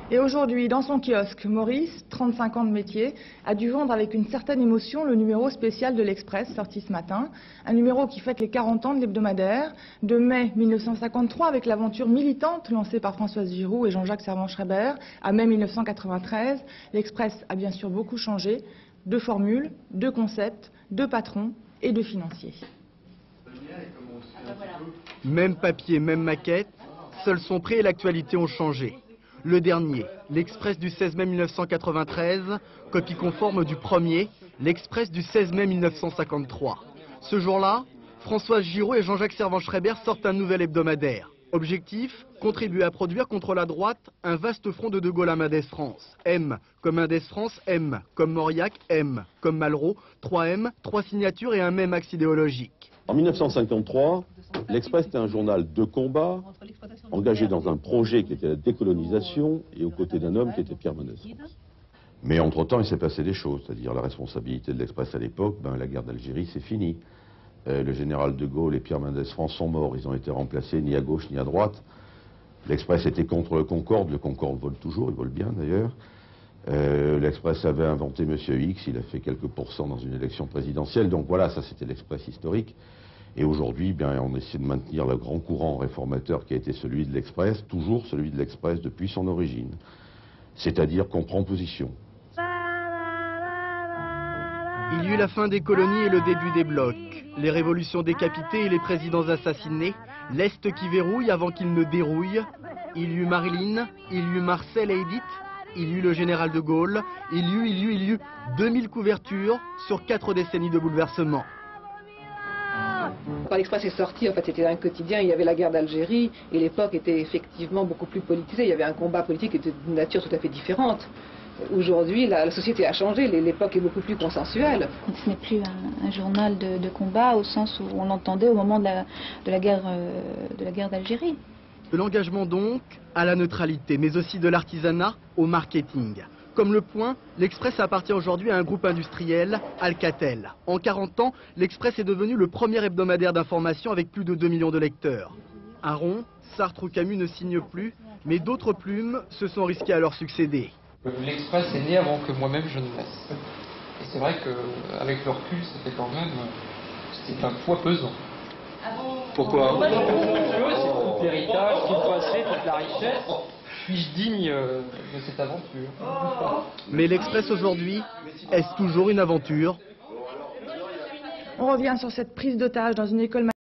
Et aujourd'hui, dans son kiosque, Maurice, 35 ans de métier, a dû vendre avec une certaine émotion le numéro spécial de l'Express sorti ce matin. Un numéro qui fête les 40 ans de l'hebdomadaire, de mai 1953 avec l'aventure militante lancée par Françoise Giroud et Jean-Jacques Servan-Schreiber, à mai 1993. L'Express a bien sûr beaucoup changé, de formules, de concepts, de patrons et de financiers. Même papier, même maquette, seuls son prix et l'actualité ont changé. Le dernier, l'Express du 16 mai 1993, copie conforme du premier, l'Express du 16 mai 1953. Ce jour-là, Françoise Giroud et Jean-Jacques Servan-Schreiber sortent un nouvel hebdomadaire. Objectif, contribuer à produire contre la droite un vaste front de Gaulle à Mendès France. M comme Mendès France, M comme Mauriac, M comme Malraux, 3 M, 3 signatures et un même axe idéologique. En 1953, l'Express était un journal de combat, engagé dans un projet qui était la décolonisation et aux côtés d'un homme qui était Pierre Mendès France. Mais entre-temps, il s'est passé des choses, c'est-à-dire la responsabilité de l'Express à l'époque, la guerre d'Algérie, c'est fini. Le général de Gaulle et Pierre Mendès France sont morts, ils ont été remplacés ni à gauche ni à droite. L'Express était contre le Concorde vole toujours, il vole bien d'ailleurs. L'Express avait inventé Monsieur X, il a fait quelques pourcents dans une élection présidentielle, donc voilà, ça c'était l'Express historique. Et aujourd'hui, on essaie de maintenir le grand courant réformateur qui a été celui de l'Express, toujours celui de l'Express depuis son origine. C'est-à-dire qu'on prend position. Il y eut la fin des colonies et le début des blocs, les révolutions décapitées et les présidents assassinés, l'Est qui verrouille avant qu'il ne dérouille. Il y eut Marilyn, il y eut Marcel et Edith, il y eut le général de Gaulle, il y eut 2000 couvertures sur 4 décennies de bouleversements. Quand l'Express est sorti, en fait, c'était un quotidien, il y avait la guerre d'Algérie, et l'époque était effectivement beaucoup plus politisée, il y avait un combat politique qui était d'une nature tout à fait différente. Aujourd'hui, la société a changé, l'époque est beaucoup plus consensuelle. Ce n'est plus un journal de combat au sens où on l'entendait au moment de la guerre d'Algérie. De l'engagement donc à la neutralité, mais aussi de l'artisanat au marketing. Comme Le Point, l'Express appartient aujourd'hui à un groupe industriel, Alcatel. En 40 ans, l'Express est devenu le premier hebdomadaire d'information avec plus de 2 millions de lecteurs. Aron, Sartre ou Camus ne signent plus, mais d'autres plumes se sont risquées à leur succéder. L'Express est né avant que moi-même je ne naisse. Et c'est vrai qu'avec le recul, c'était quand même c'était un poids pesant. Pourquoi? C'est tout l'héritage, tout le passé, toute la richesse. Suis-je digne de cette aventure? Mais l'Express aujourd'hui, est-ce toujours une aventure? On revient sur cette prise d'otage dans une école